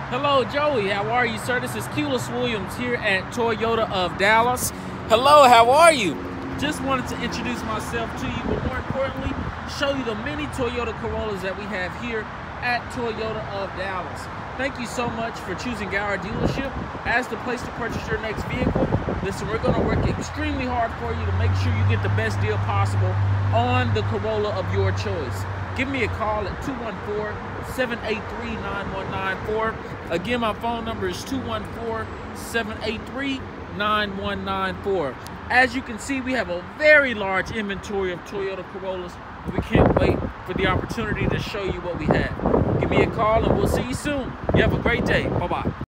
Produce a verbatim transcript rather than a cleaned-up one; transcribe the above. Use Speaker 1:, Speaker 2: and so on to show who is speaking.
Speaker 1: Hello, Joey. How are you, sir? This is Culus Williams here at Toyota of Dallas. Hello, how are you? Just wanted to introduce myself to you, but more importantly, show you the many Toyota Corollas that we have here at Toyota of Dallas. Thank you so much for choosing our dealership as the place to purchase your next vehicle. Listen, we're going to work extremely hard for you to make sure you get the best deal possible on the Corolla of your choice. Give me a call at two one four, seven eight three, nine one nine four. Again, my phone number is two one four, seven eight three, nine one nine four. As you can see, we have a very large inventory of Toyota Corollas. We can't wait for the opportunity to show you what we have. Give me a call and we'll see you soon. You have a great day. Bye-bye.